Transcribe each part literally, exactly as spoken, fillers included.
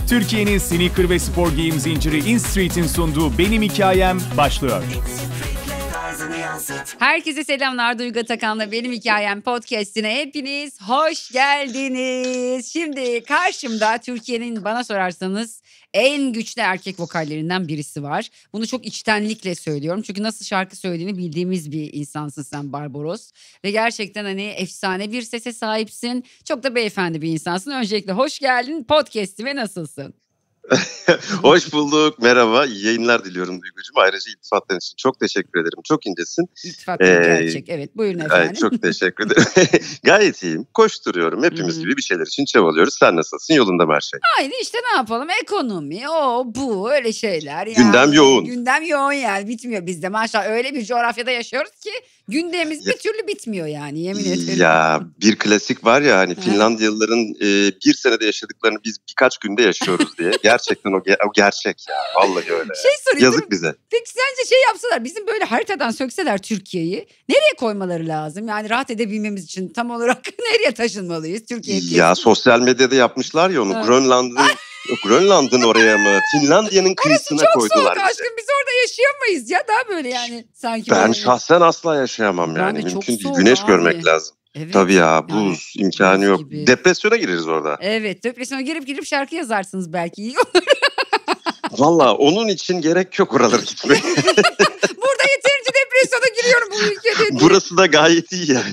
Türkiye'nin sneaker ve spor giyim zinciri InStreet'in sunduğu Benim Hikayem başlıyor. Herkese selamlar. Duygu Atakan'la Benim Hikayem podcast'ine hepiniz hoş geldiniz. Şimdi karşımda Türkiye'nin bana sorarsanız en güçlü erkek vokallerinden birisi var. Bunu çok içtenlikle söylüyorum. Çünkü nasıl şarkı söylediğini bildiğimiz bir insansın sen Barbaros. Ve gerçekten hani efsane bir sese sahipsin. Çok da beyefendi bir insansın. Öncelikle hoş geldin podcast'ime, nasılsın? Hoş bulduk. Merhaba. İyi yayınlar diliyorum Duygucuğum. Ayrıca iltifatların için çok teşekkür ederim. Çok incesin. İltifat ee, gerçek. Evet, buyurun efendim. Çok teşekkür ederim. Gayet iyiyim. Koşturuyorum. Hepimiz Hı-hı. gibi bir şeyler için çabalıyoruz. Sen nasılsın? Yolunda mı her şey? Aynı işte, ne yapalım? Ekonomi, o bu öyle şeyler. Yani. Gündem yoğun. Gündem yoğun yani. Bitmiyor bizde. Maşallah öyle bir coğrafyada yaşıyoruz ki gündemimiz ya, bir türlü bitmiyor yani, yemin ederim. Ya bir klasik var ya hani Finlandiyalıların e, bir senede yaşadıklarını biz birkaç günde yaşıyoruz diye. Gerçekten o, ge- o gerçek ya. Vallahi öyle. Şey sorayım, yazık bize. Peki sence şey yapsalar, bizim böyle haritadan sökseler Türkiye'yi, nereye koymaları lazım? Yani rahat edebilmemiz için tam olarak nereye taşınmalıyız Türkiye'ye? Ya sosyal medyada yapmışlar ya onu. Ha. Grönland'ın Grönland'ın oraya mı? Finlandiya'nın kıyısına koydular. Orası çok soğuk aşkım, biz orada yaşayamayız ya, daha böyle yani sanki. Ben böyle. şahsen asla yaşayamam ben yani. De Mümkün değil. Güneş abi. Görmek lazım. Evet. Tabii ya, buz yani, imkanı yok. Gibi. Depresyona gireriz orada. Evet, depresyona girip girip şarkı yazarsınız belki, iyi olur. Valla onun için gerek yok oralara gitmeye. Burada yeterince depresyona giriyorum bu ülkede diye. Burası da gayet iyi yani.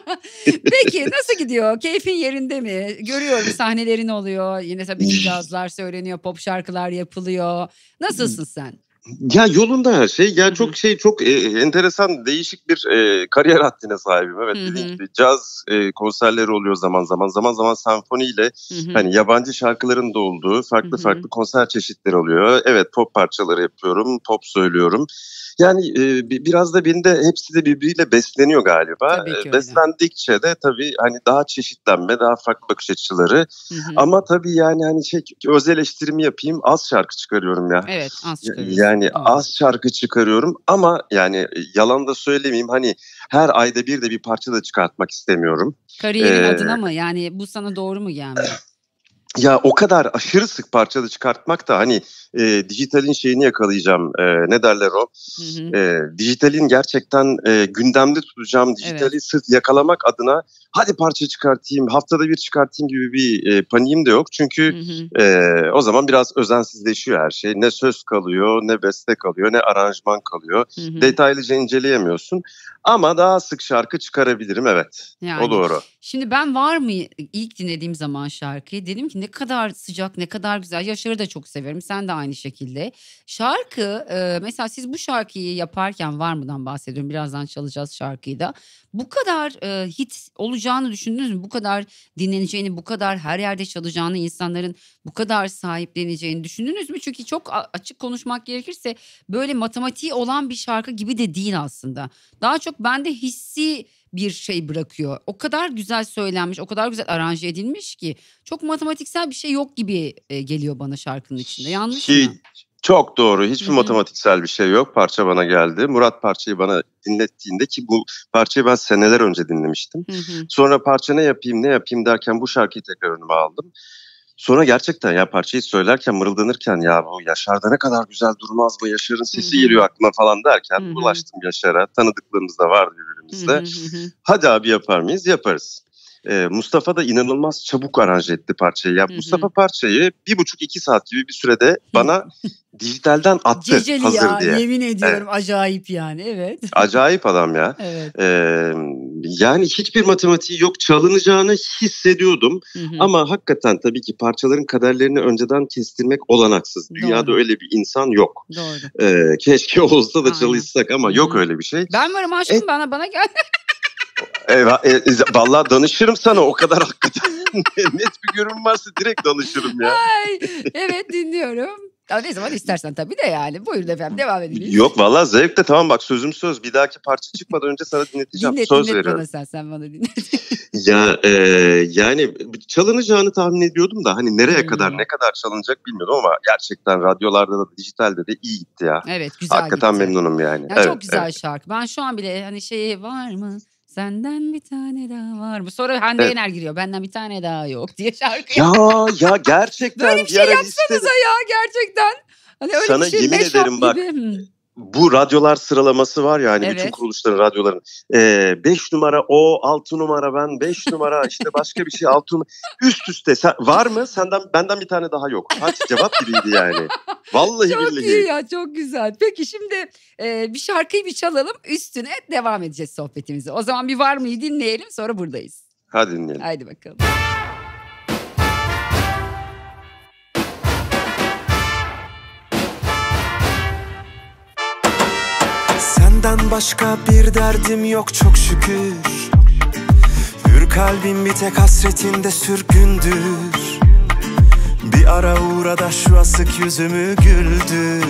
Peki nasıl gidiyor? Keyfin yerinde mi? Görüyorum sahnelerin oluyor. Yine tabii ki cazlar söyleniyor, pop şarkılar yapılıyor. Nasılsın sen? Ya yolunda her şey. Ya çok şey çok e, enteresan, değişik bir e, kariyer hattına sahibim. Evet, dediğim gibi caz e, konserleri oluyor zaman zaman. Zaman zaman senfoniyle hani yabancı şarkıların da olduğu farklı Hı-hı. farklı konser çeşitleri oluyor. Evet, pop parçaları yapıyorum, pop söylüyorum. Yani e, biraz da benim de hepsi de birbiriyle besleniyor galiba. E, beslendikçe de tabii hani daha çeşitlenme, daha farklı bakış açıları. Hı-hı. Ama tabii yani hani şey, öz eleştirimi yapayım, az şarkı çıkarıyorum ya. Evet, az çıkarıyorsun. Yani Hı. az şarkı çıkarıyorum ama yani yalan da söylemeyeyim, hani her ayda bir de bir parça da çıkartmak istemiyorum. Kariyerin ee, adına mı? Yani bu sana doğru mu gelmiyor? Ya o kadar aşırı sık parça da çıkartmak da hani e, dijitalin şeyini yakalayacağım. E, ne derler o? Hı hı. E, dijitalin gerçekten e, gündemde tutacağım. Dijitali evet. sırf yakalamak adına hadi parça çıkartayım, haftada bir çıkartayım gibi bir e, paniğim de yok. Çünkü hı hı. E, o zaman biraz özensizleşiyor her şey. Ne söz kalıyor, ne beste kalıyor, ne aranjman kalıyor. Hı hı. Detaylıca inceleyemiyorsun. Ama daha sık şarkı çıkarabilirim, evet. Yani, o doğru. Şimdi ben Var mı ilk dinlediğim zaman şarkıyı dedim ki ne kadar sıcak, ne kadar güzel. Yaşar'ı da çok severim, sen de aynı şekilde. Şarkı e, mesela siz bu şarkıyı yaparken, Var mı'dan bahsediyorum, birazdan çalacağız şarkıyı da. Bu kadar e, hit olacağını düşündünüz mü? Bu kadar dinleneceğini, bu kadar her yerde çalacağını, insanların bu kadar sahipleneceğini düşündünüz mü? Çünkü çok açık konuşmak gerekirse böyle matematiği olan bir şarkı gibi de değil aslında. Daha çok bende hissi bir şey bırakıyor. O kadar güzel söylenmiş, o kadar güzel aranje edilmiş ki çok matematiksel bir şey yok gibi e, geliyor bana şarkının içinde. Yanlış Hiç, mı? Çok doğru. Hiçbir Hı-hı. matematiksel bir şey yok. Parça bana geldi. Murat parçayı bana dinlettiğinde, ki bu parçayı ben seneler önce dinlemiştim. Hı-hı. Sonra parça ne yapayım ne yapayım derken bu şarkıyı tekrar önüme aldım. Sonra gerçekten ya parçayı söylerken, mırıldanırken ya bu Yaşar'da ne kadar güzel durmaz mı? Yaşar'ın sesi Hı-hı. geliyor aklıma falan derken Hı-hı. ulaştım Yaşar'a. Tanıdıklığımız da vardı birbirimizle. Hı-hı. Hadi abi yapar mıyız? Yaparız. Ee, Mustafa da inanılmaz çabuk aranje etti parçayı. Ya, Mustafa parçayı bir buçuk iki saat gibi bir sürede bana dijitalden attı. Ceceli hazır ya, diye. Yemin ediyorum evet. Acayip yani, evet. Acayip adam ya. Evet. Ee, yani hiçbir matematiği yok, çalınacağını hissediyordum. Hı hı. Ama hakikaten tabii ki parçaların kaderlerini önceden kestirmek olanaksız. Dünyada Doğru. öyle bir insan yok. Doğru. Ee, keşke olsa da Aynen. çalışsak ama hı hı. yok öyle bir şey. Ben varım aşkım, e- bana bana gel. Evet, e, vallahi danışırım sana, o kadar hakikaten net bir görün varsa direkt danışırım ya. Ay, evet dinliyorum. Ya ne zaman istersen tabii de yani. Buyurun efendim, devam edelim. Yok vallahi zevkle, tamam bak, sözüm söz. Bir dahaki parça çıkmadan önce sana dinleteceğim. Dinlet, söz dinlet veriyorum. bana sen, sen bana dinlet. ya e, yani çalınacağını tahmin ediyordum da hani nereye hmm. kadar ne kadar çalınacak bilmiyordum ama gerçekten radyolarda da dijitalde de iyi gitti ya. Evet, güzel Hakikaten gitti. memnunum yani. Ya evet, çok güzel evet. şarkı. Ben şu an bile hani şey var mı? Senden bir tane daha var mı? Sonra Hande Evet. Yener giriyor. Benden bir tane daha yok diye şarkı. Ya ya gerçekten Böyle bir şey ara yapsanıza listede- ya gerçekten. Hani öyle Sana bir şey yemin mashup ederim bak. gibi. Hmm. Bu radyolar sıralaması var ya hani Evet. bütün kuruluşların, radyoların. Ee, beş numara o, altı numara ben, beş numara işte başka bir şey, altı numara. Üst üste sen, var mı? Senden benden bir tane daha yok. Kaç cevap gibiydi yani. Vallahi Çok billahi. iyi ya, çok güzel. Peki şimdi e, bir şarkıyı bir çalalım, üstüne devam edeceğiz sohbetimize. O zaman bir Var mıyı dinleyelim, sonra buradayız. Hadi dinleyelim. Haydi bakalım. Senden başka bir derdim yok çok şükür. Hür kalbim bir tek hasretinde sürgündür. Bir ara uğra da şu asık yüzümü güldür.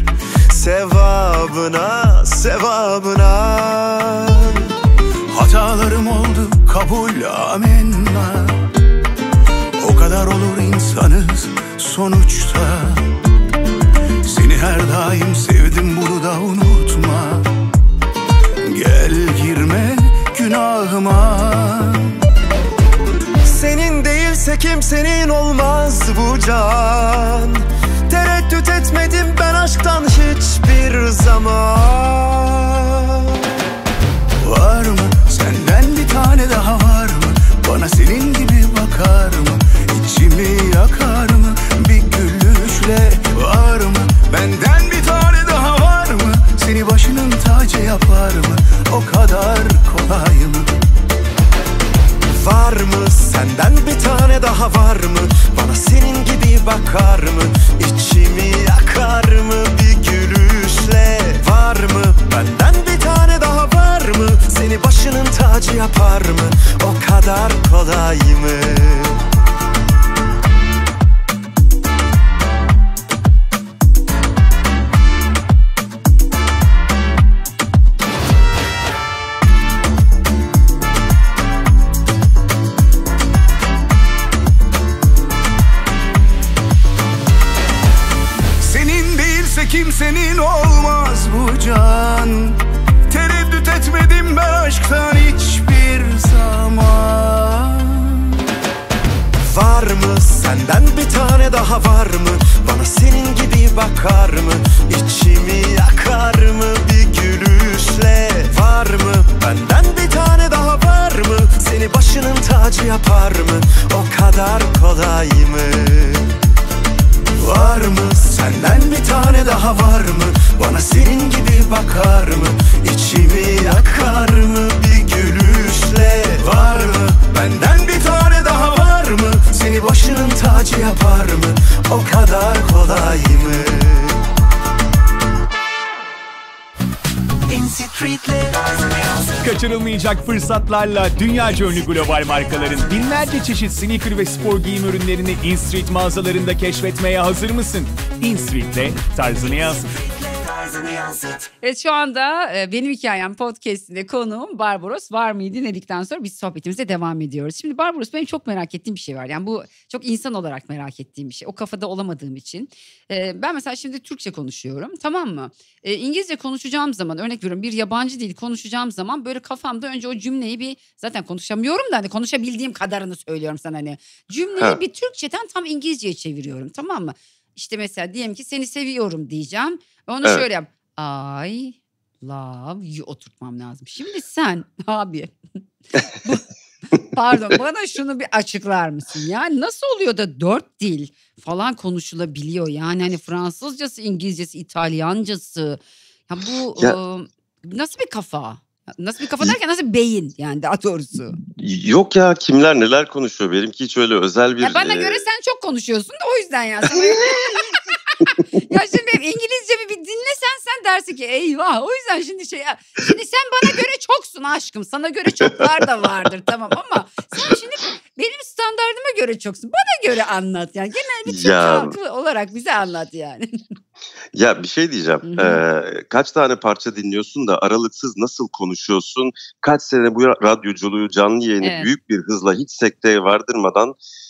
Sevabına, sevabına. Hatalarım oldu, kabul, amenna. O kadar olur insanız sonuçta. Seni her daim sevdim, bunu da unutma. Gel girme günahıma. Senin değilse kimsenin olmaz bu can. Tereddüt etmedim ben aşktan hiçbir zaman. Var mı senden bir tane daha, var mı? Bana senin gibi bakar mı? İçimi yakar mı? Bir gülüşle var mı? Benden bir tane daha var mı? Seni başının tacı yapar mı? O kadar kolay mı? Var mı senden bir tane daha, var mı? Bana senin gibi bakar mı? İçimi yakar mı bir gülüşle? Var mı benden bir tane daha, var mı? Seni başının tacı yapar mı? O kadar kolay mı? Kimsenin olmaz bu can. Tereddüt etmedim ben aşktan hiçbir zaman. Var mı senden bir tane daha, var mı? Bana senin gibi bakar mı? İçimi yakar mı bir gülüşle? Var mı benden bir tane daha, var mı? Seni başının tacı yapar mı? O kadar kolay mı? Var mı senden bir tane daha, var mı? Bana senin gibi bakar mı? İçimi yakar mı bir gülüşle? Var mı benden bir tane daha, var mı? Seni başının tacı yapar mı? O kadar kolay mı? Kaçırılmayacak fırsatlarla dünyaca ünlü global markaların binlerce çeşit sneaker ve spor giyim ürünlerini InStreet mağazalarında keşfetmeye hazır mısın? InStreet'le tarzını yansıt. Evet, şu anda e, Benim Hikayem podcast'inde konuğum Barbaros Var mıyı dinledikten sonra biz sohbetimize devam ediyoruz. Şimdi Barbaros, benim çok merak ettiğim bir şey var. Yani bu çok insan olarak merak ettiğim bir şey. O kafada olamadığım için. E, ben mesela şimdi Türkçe konuşuyorum, tamam mı? E, İngilizce konuşacağım zaman, örnek veriyorum, bir yabancı dil konuşacağım zaman böyle kafamda önce o cümleyi bir, zaten konuşamıyorum da hani konuşabildiğim kadarını söylüyorum sana hani. Cümleyi Ha. bir Türkçeden tam İngilizceye çeviriyorum, tamam mı? İşte mesela diyelim ki seni seviyorum diyeceğim. Onu Evet. şöyle yap. I love you oturtmam lazım. Şimdi sen abi bu, pardon, bana şunu bir açıklar mısın? Yani nasıl oluyor da dört dil falan konuşulabiliyor? Yani hani Fransızcası, İngilizcesi, İtalyancası. Ya bu Ya- e, nasıl bir kafa? Nasıl bir kafa derken nasıl beyin yani, daha doğrusu. Yok ya, kimler neler konuşuyor, benimki hiç öyle özel bir... Ya bana e, göre sen çok konuşuyorsun da o yüzden ya. Sana... Ya şimdi benim İngilizcemi bir dinlesen sen dersin ki eyvah. O yüzden şimdi şey ya, şimdi sen bana göre çoksun aşkım. Sana göre çoklar da vardır tamam, ama sen şimdi benim standardıma göre çoksun. Bana göre anlat yani. Genel bir Türk Ya. halkı olarak bize anlat yani. Ya bir şey diyeceğim. Hı hı. Ee, kaç tane parça dinliyorsun da aralıksız nasıl konuşuyorsun? Kaç sene bu radyoculuğu, canlı yayını Evet. büyük bir hızla hiç sekteye vardırmadan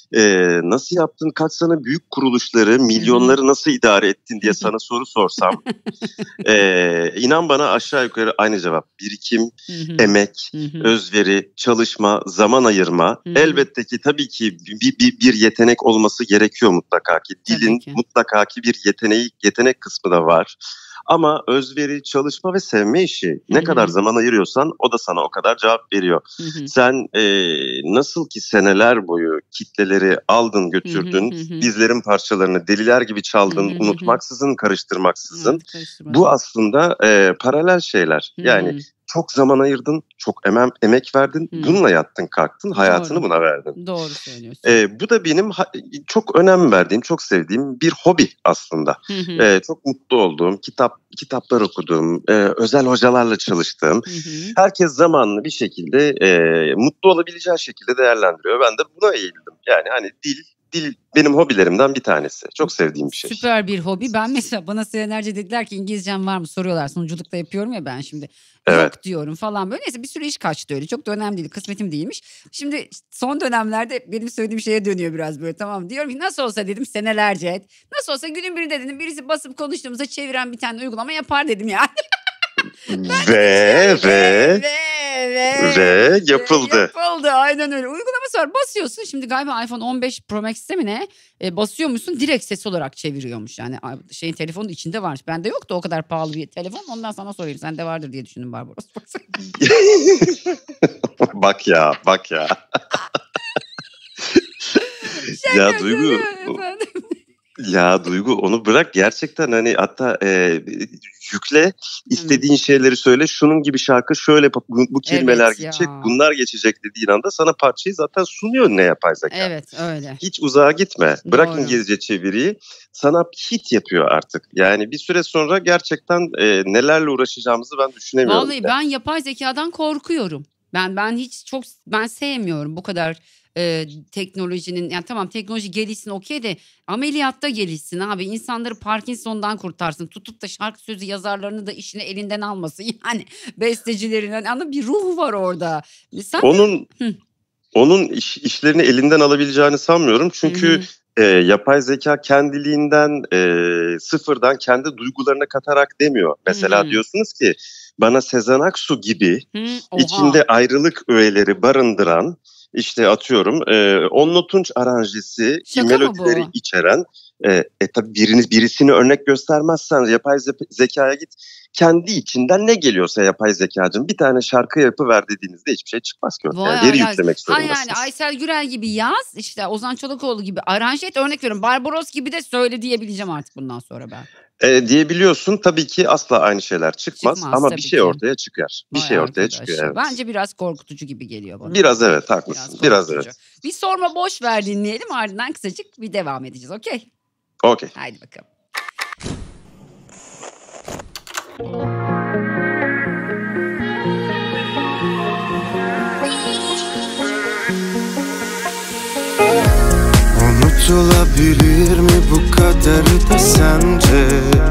e, nasıl yaptın, kaç sene büyük kuruluşları, milyonları nasıl idare ettin diye sana soru sorsam e, inan bana aşağı yukarı aynı cevap. Birikim, emek, özveri, çalışma, zaman ayırma. Elbette ki tabii ki bir, bir, bir yetenek olması gerekiyor mutlaka ki. Dilin ki. mutlaka ki bir yeteneği, yetenek kısmı da var. Ama özveri, çalışma ve sevme işi Hı-hı. ne kadar zaman ayırıyorsan o da sana o kadar cevap veriyor. Hı-hı. Sen e, nasıl ki seneler boyu kitleleri aldın götürdün, Hı-hı. bizlerin parçalarını deliler gibi çaldın, Hı-hı. unutmaksızın, karıştırmaksızın. Hı-hı. Bu aslında e, paralel şeyler. Hı-hı. Yani çok zaman ayırdın, çok emek, emek verdin, hmm. bununla yattın kalktın, hayatını Doğru. buna verdin. Doğru söylüyorsun. Ee, bu da benim ha- çok önem verdiğim, çok sevdiğim bir hobi aslında. Ee, çok mutlu olduğum, kitap kitaplar okuduğum, e, özel hocalarla çalıştığım, herkes zamanını bir şekilde e, mutlu olabileceği şekilde değerlendiriyor. Ben de buna eğildim. Yani hani dil, Dil benim hobilerimden bir tanesi. Çok sevdiğim bir şey. Süper bir hobi. Ben mesela bana senelerce dediler ki İngilizcem var mı soruyorlar. Sunuculukta yapıyorum ya ben şimdi. Evet. Yok diyorum falan böyle. Neyse bir sürü iş kaçtı öyle. Çok da önemli değil. Kısmetim değilmiş. Şimdi son dönemlerde benim söylediğim şeye dönüyor biraz böyle, tamam. Diyorum ki nasıl olsa dedim senelerce. Nasıl olsa günün birinde dedim birisi basıp konuştuğumuzda çeviren bir tane uygulama yapar dedim yani. ve ve ve ve yapıldı. Yapıldı aynen öyle. Uygulaması var, basıyorsun. Şimdi galiba iPhone on beş Pro Max'te mi ne e, basıyormuşsun, direkt ses olarak çeviriyormuş. Yani şeyin telefonun içinde var. Bende yoktu o kadar pahalı bir telefon. Ondan sana sorayım. Sende vardır diye düşündüm Barbaros. Bak ya bak ya. Ya Duygu. Ya Duygu onu bırak gerçekten, hani hatta e, yükle, istediğin hmm. şeyleri söyle, şunun gibi şarkı şöyle bu, bu kelimeler evet geçecek ya. Bunlar geçecek dediğin anda sana parçayı zaten sunuyor ne yapay zeka. Evet öyle. Hiç uzağa gitme. Doğru. Bırak İngilizce çeviriyi, sana hit yapıyor artık. Yani bir süre sonra gerçekten e, nelerle uğraşacağımızı ben düşünemiyorum. Vallahi ben yapay zekadan korkuyorum. Ben ben hiç çok ben sevmiyorum bu kadar e, teknolojinin. Yani tamam teknoloji gelişsin okey de ameliyatta gelişsin abi. İnsanları Parkinson'dan kurtarsın. Tutup da şarkı sözü yazarlarını da işini elinden almasın. Yani bestecilerin ama bir ruh var orada. Sen onun de... onun iş, işlerini elinden alabileceğini sanmıyorum. Çünkü e, yapay zeka kendiliğinden e, sıfırdan kendi duygularına katarak demiyor. Mesela Hı-hı. diyorsunuz ki bana Sezen Aksu gibi içinde ayrılık öğeleri barındıran, işte atıyorum e, Onno Tunç aranjesi, melodileri içeren, e, e tabii birini, birisini örnek göstermezsen yapay ze- zekaya git, kendi içinden ne geliyorsa yapay zekacığım bir tane şarkı yapıver dediğinizde hiçbir şey çıkmaz ki ortaya. Yani veri yüklemek zorundasınız. Yani Aysel Gürel gibi yaz, işte Ozan Çolakoğlu gibi aranje et, örnek veriyorum. Barbaros gibi de söyle diyebileceğim artık bundan sonra ben. E, diyebiliyorsun tabii ki, asla aynı şeyler çıkmaz, çıkmaz ama bir şey ki. ortaya çıkar. Bir Vay şey ortaya arkadaş. çıkıyor. Evet. Bence biraz korkutucu gibi geliyor bana. Biraz evet haklısın. Biraz, biraz evet. Bir sorma boş ver dinleyelim, ardından kısacık bir devam edeceğiz. Okey. Okey. Haydi bakalım. Unutulabilir mi bu kadar da sence?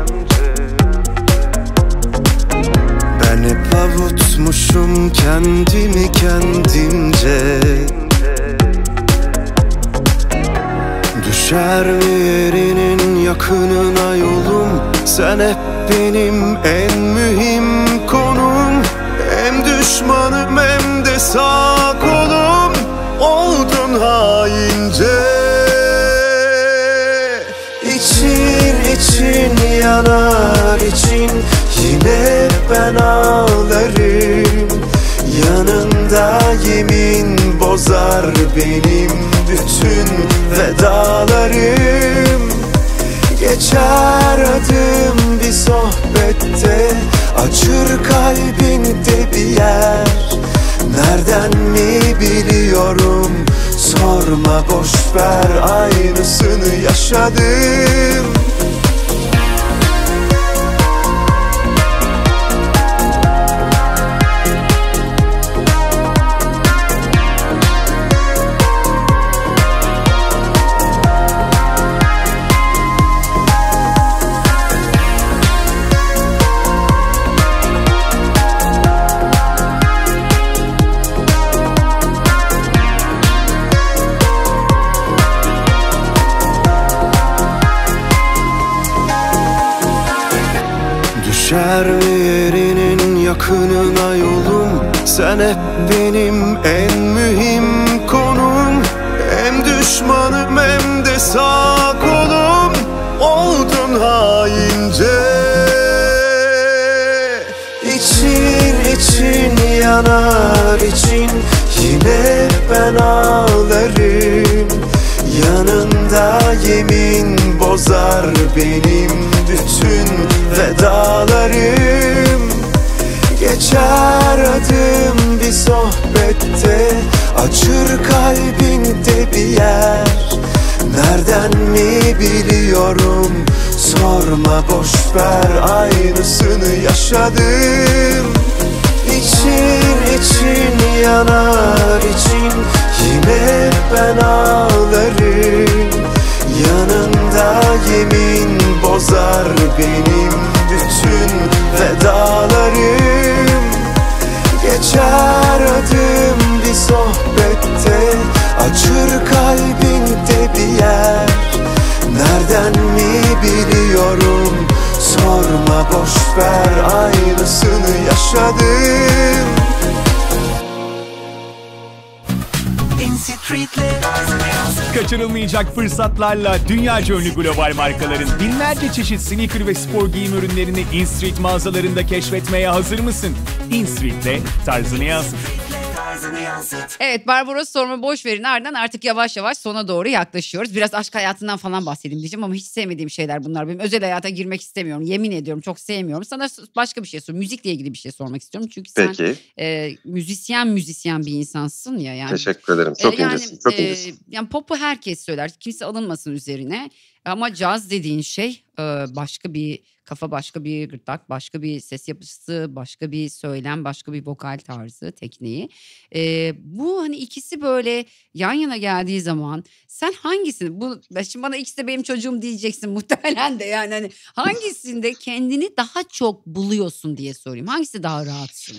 Ben hep avutmuşum kendimi kendimce. Düşer mi yerinin yakınına yolum? Sen hep benim en mühim konum. Hem düşmanım hem de sağ kolum. Oldun haince. İçin için yanar için, yine ben ağlarım. Yanında yemin bozar benim bütün vedalarım. Geçer adım bir sohbette, acır kalbinde bir yer. Nereden mi biliyorum, sorma boşver, aynısını yaşadım. Düşer mi yerinin yakınına yolum? Sen hep benim en mühim konum. Hem düşmanım hem de sağ kolum. Oldun haince. İçin için yanar için, yine ben ağlarım. Yanında yemin bozar benim bütün vedalarım. Geçer adım bir sohbette, açır kalbinde bir yer. Nereden mi biliyorum, sorma boşver, aynısını yaşadım. İçin için yanar için, yine ben ağlarım. Yanında yemin bozar benim bütün vedalarım. Geçer adım bir sohbette, açır kalbinde bir yer. Nereden mi biliyorum, sorma boşver, aynısını yaşadım. Kaçırılmayacak fırsatlarla dünyaca ünlü global markaların binlerce çeşit sneaker ve spor giyim ürünlerini InStreet mağazalarında keşfetmeye hazır mısın? InStreet'le tarzını yansıt. Evet, Barbaros sorma boş verin. Ardından artık yavaş yavaş sona doğru yaklaşıyoruz. Biraz aşk hayatından falan bahsedeyim diyeceğim ama hiç sevmediğim şeyler bunlar. Benim özel hayata girmek istemiyorum. Yemin ediyorum, çok sevmiyorum. Sana başka bir şey sorayım. Müzikle ilgili bir şey sormak istiyorum. Çünkü sen e, müzisyen müzisyen bir insansın ya. Yani, teşekkür ederim. Çok e, yani, incesin. Çok e, incesin. Yani popu herkes söyler. Kimse alınmasın üzerine. Ama caz dediğin şey başka bir kafa, başka bir gırtlak, başka bir ses yapısı, başka bir söylem, başka bir vokal tarzı, tekniği. Ee, bu hani ikisi böyle yan yana geldiği zaman sen hangisini, bu şimdi bana ikisi de benim çocuğum diyeceksin muhtemelen de, yani hani hangisinde kendini daha çok buluyorsun diye sorayım. Hangisi daha rahatsın?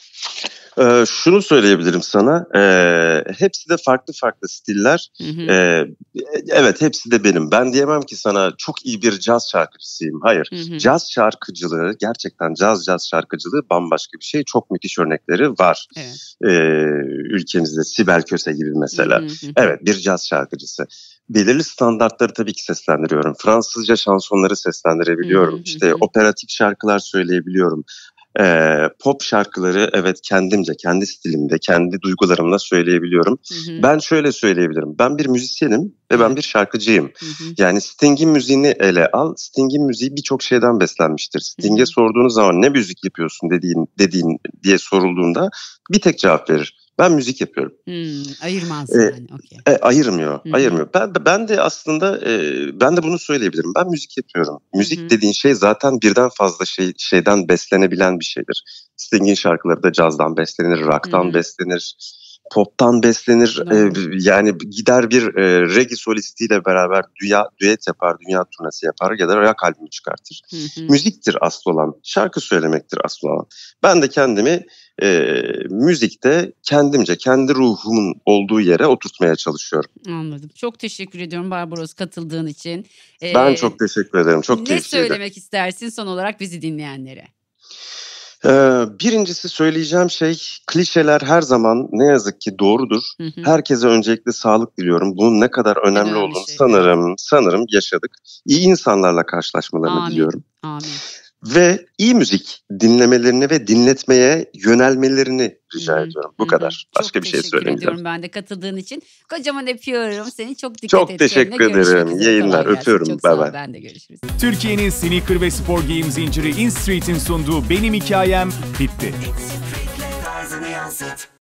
Ee, şunu söyleyebilirim sana, ee, hepsi de farklı farklı stiller. Hı hı. Ee, evet, hepsi de benim. Ben diyemem ki sana çok iyi bir caz şarkıcısıyım. Hayır, Hı hı. caz şarkıcılığı, gerçekten caz caz şarkıcılığı bambaşka bir şey. Çok müthiş örnekleri var. Evet. Ee, ülkemizde Sibel Köse gibi mesela. Hı hı hı. Evet, bir caz şarkıcısı. Belirli standartları tabii ki seslendiriyorum. Fransızca şansonları seslendirebiliyorum. Hı hı hı. İşte operatif şarkılar söyleyebiliyorum. Ee, pop şarkıları evet kendimce, kendi stilimde, kendi duygularımla söyleyebiliyorum. Hı hı. Ben şöyle söyleyebilirim. Ben bir müzisyenim ve ben bir şarkıcıyım. Hı hı. Yani Sting'in müziğini ele al. Sting'in müziği birçok şeyden beslenmiştir. Sting'e Hı hı. sorduğunuz zaman ne müzik yapıyorsun dediğin, dediğin diye sorulduğunda bir tek cevap verir. Ben müzik yapıyorum. Hmm, ayırmaz Ee, yani. Okay. E, ayırmıyor, Hı hı. ayırmıyor. Ben ben de aslında e, ben de bunu söyleyebilirim. Ben müzik yapıyorum. Müzik Hı hı. dediğin şey zaten birden fazla şey şeyden beslenebilen bir şeydir. Sting'in şarkıları da cazdan beslenir, rock'tan Hı hı. beslenir, pop'tan beslenir. E, Doğru. yani gider bir e, reggae solistiyle beraber dünya düet yapar, dünya turnesi yapar ya da rock albümü çıkartır. Hı hı. Müziktir asıl olan, şarkı söylemektir asıl olan. Ben de kendimi e, müzikte kendimce, kendi ruhumun olduğu yere oturtmaya çalışıyorum. Anladım. Çok teşekkür ediyorum Barbaros katıldığın için. Ee, Ben çok teşekkür ederim. Çok ne keyifliydi. söylemek istersin son olarak bizi dinleyenlere? Ee, birincisi söyleyeceğim şey, klişeler her zaman ne yazık ki doğrudur. Hı hı. Herkese öncelikle sağlık diliyorum. Bunun ne kadar önemli önemli olduğunu şey, sanırım, sanırım yaşadık. İyi insanlarla karşılaşmalarını Amin. diliyorum. Amin. Ve iyi müzik dinlemelerini ve dinletmeye yönelmelerini rica Hı hı. ediyorum. Bu Hı hı. kadar. Başka Çok bir şey teşekkür söylemeyeceğim. ediyorum ben de katıldığın için. Kocaman öpüyorum seni. Çok dikkat Çok et teşekkür kendine. Görüşmek ederim. üzere. Yayınlar. Kolay gelsin. Öpüyorum. Çok Bay sağ ol. bay. Ben de görüşürüz. Türkiye'nin sneaker ve spor giyim zinciri InStreet'in sunduğu Benim Hikayem bitti. Tarzını yansıt.